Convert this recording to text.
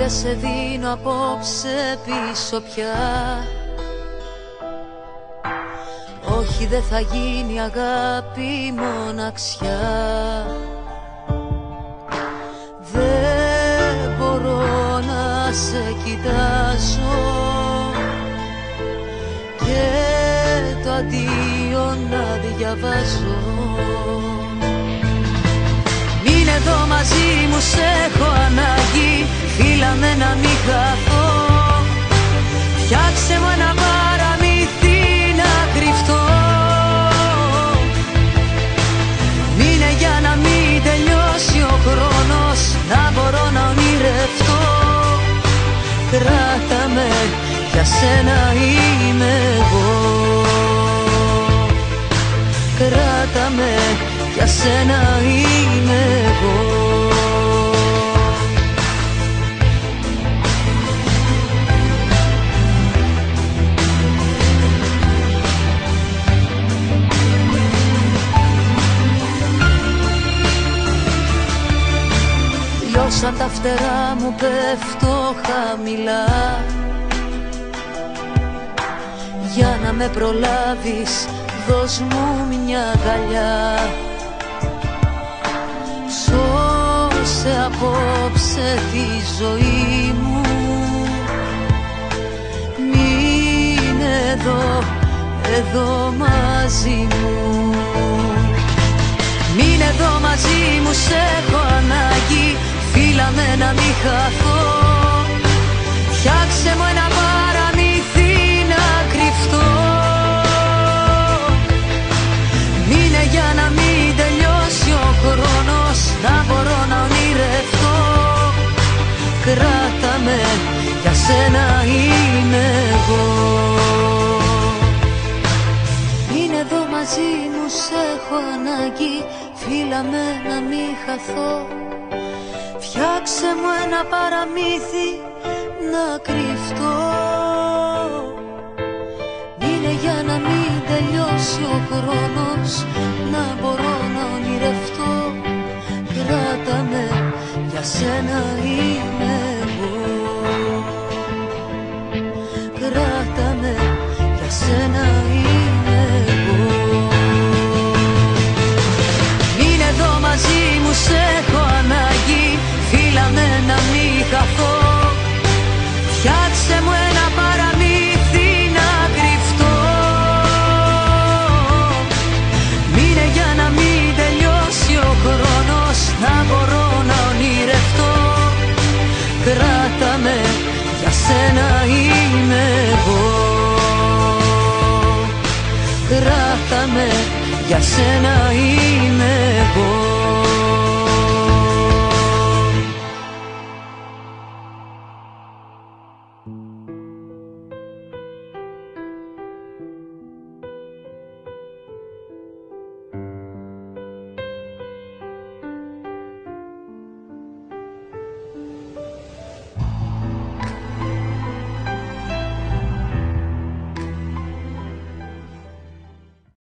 δεν σε δίνω απόψε πίσω πια. Όχι, δεν θα γίνει αγάπη μοναξιά. Δεν μπορώ να σε κοιτάζω και το αντίο να διαβάζω. Μείνε εδώ μαζί μου, σ' έχω ανάγκη. Φίλα με να μην χαθώ. Φτιάξε μου ένα παραμύθι να κρυφτώ. Μείνε για να μην τελειώσει ο χρόνος, να μπορώ να ονειρευτώ. Κράτα με, για σένα είμαι εγώ. Κράτα με, για σένα είμαι εγώ. Σαν τα φτερά μου πέφτω χαμηλά. Για να με προλάβεις δώσ' μου μια αγκαλιά. Σώσε απόψε τη ζωή μου. Μείνε εδώ, εδώ μαζί μου. Μείνε εδώ μαζί μου, σ' έχω ανάγκη. Φίλα με να μην χαθώ. Φτιάξε μου ένα παραμύθι να κρυφτώ. Μείνε για να μην τελειώσει ο χρόνος, να μπορώ να ονειρευτώ. Κράτα με, για σένα είμαι εγώ. Μείνε εδώ μαζί μου, σ' έχω ανάγκη. Φίλα με να μην χαθώ. Φτιάξε μου ένα παραμύθι να κρυφτώ. Μείνε για να μην τελειώσει ο χρόνος, να μπορώ να ονειρευτώ. Κράτα με, για σένα είμαι εγώ. Κράτα με, για σένα είμαι εγώ. Μείνε εδώ μαζί μου, σ' έχω ανάγκη. Φίλα με να μην χαθώ. Φτιάξε μου ένα παραμύθι να κρυφτώ. Μείνε για να μην τελειώσει ο χρόνος, να μπορώ να ονειρευτώ. Κράτα με, για σένα είμαι εγώ. Κράτα με, για σένα είμαι εγώ.